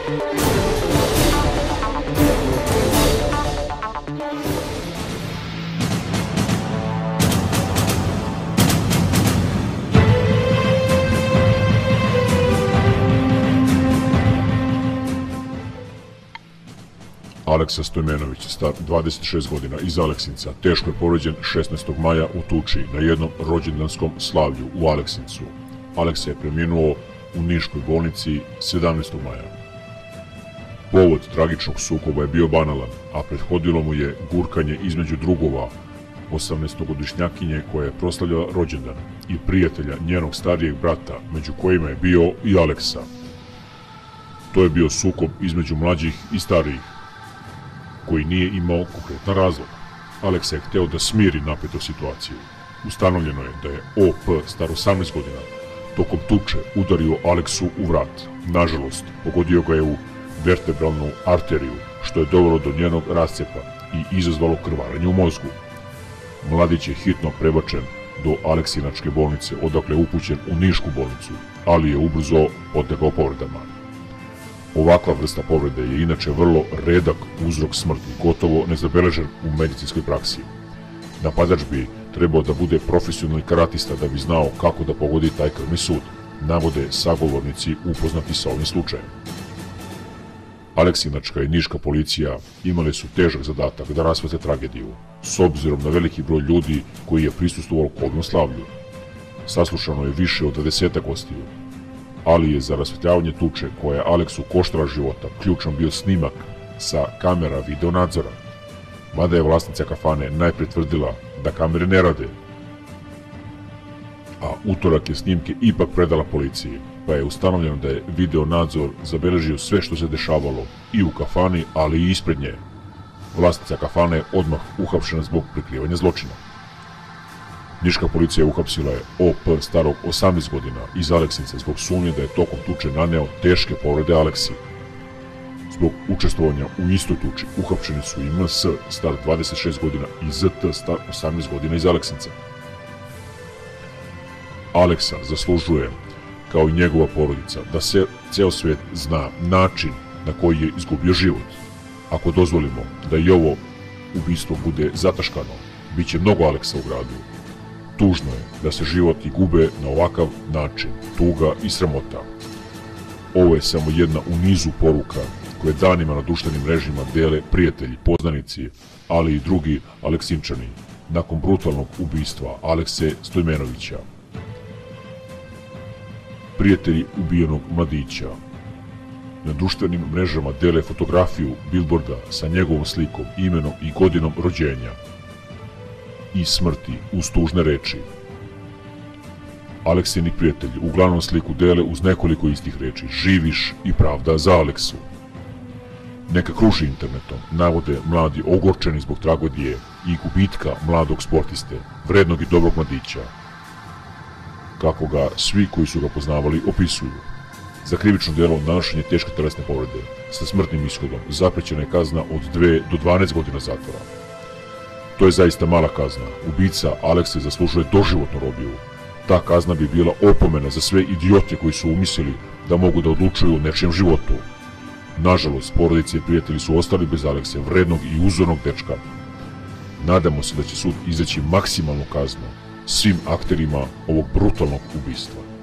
Aleksa Stojmenović, star 26 godina, iz Aleksinca, teško je povređen 16. maja u tuči na jednom rođendanskom slavlju u Aleksincu. Aleksa je preminuo u Niškoj bolnici 17. maja. Povod tragičnog sukoba je bio banalan, a prethodilo mu je gurkanje između drugova 18-godišnjakinje koja je proslavljala rođendan i prijatelja njenog starijeg brata, među kojima je bio i Aleksa. To je bio sukob između mlađih i starijih, koji nije imao konkretan razlog. Aleksa je hteo da smiri napetu situaciju. Ustanovljeno je da je OP, star 18 godina, tokom tuče udario Aleksu u vrat. Nažalost, pogodio ga je u vertebralnu arteriju, što je dovelo do njenog rascepa i izazvalo krvarenje u mozgu. Mladić je hitno prebačen do Aleksinačke bolnice, odakle je upućen u Nišku bolnicu, ali je ubrzo podlegao povredama. Ovakva vrsta povrede je inače vrlo redak uzrok smrti, gotovo nezabeležen u medicinskoj praksi. Napadač bi trebao da bude profesionalni karatista da bi znao kako da pogodi taj krvni sud, navode sagovornici upoznati sa ovim slučajem. Aleksinačka i Niška policija imali su težak zadatak da rasvetle tragediju, s obzirom na veliki broj ljudi koji je prisustvovao ovom slavlju. Saslušano je više od 20 gostiju, ali je za rasvetljavanje tuče koja je Aleksu koštala života ključan bio snimak sa kamera videonadzora, mada je vlasnica kafane najpre tvrdila da kamere ne rade, a utorak je snimke ipak predala policiji, pa je ustanovljeno da je videonadzor zabeležio sve što se dešavalo i u kafani, ali i ispred nje. Vlasnica kafane je odmah uhapšena zbog prikrivanja zločina. Niška policija uhapsila je OP starog 18 godina iz Aleksinca zbog sumnje da je tokom tuče naneo teške povrede Aleksi. Zbog učestvovanja u istoj tuči uhapšeni su i MS star 26 godina i ZT star 18 godina iz Aleksinca. Aleksa zaslužuje, kao i njegova porodica, da se ceo svet zna način na koji je izgubio život. Ako dozvolimo da i ovo ubistvo bude zataškano, bit će mnogo Aleksa u gradu. Tužno je da se životi gube na ovakav način, tuga i sramota. Ovo je samo jedna u nizu poruka koje danima na društvenim mrežama dele prijatelji, poznanici, ali i drugi Aleksinčani, nakon brutalnog ubistva Alekse Stojmenovića. Prijatelji ubijenog mladića na društvenim mrežama dele fotografiju bilborda sa njegovom slikom, imenom i godinom rođenja i smrti uz tužne reči. Aleksini prijatelji uglavnom sliku dele uz nekoliko istih reči: živiš i pravda za Aleksu. Neka kruži internetom, navode mladi ogorčeni zbog tragedije i gubitka mladog sportiste, vrednog i dobrog mladića, kako ga svi koji su ga poznavali opisuju. Za krivično delo nanošenje teške telesne povrede sa smrtnim ishodom zaprećena je kazna od 2 do 12 godina zatvora. To je zaista mala kazna. Ubica Alekse zaslužuje doživotnu robiju. Ta kazna bi bila opomena za sve idiote koji su umislili da mogu da odlučuju o nečijem životu. Nažalost, porodice i prijatelji su ostali bez Alekse, vrednog i uzornog dečka. Nadamo se da će sud izreći maksimalnu kaznu svim akterima ovog brutalnog ubistva.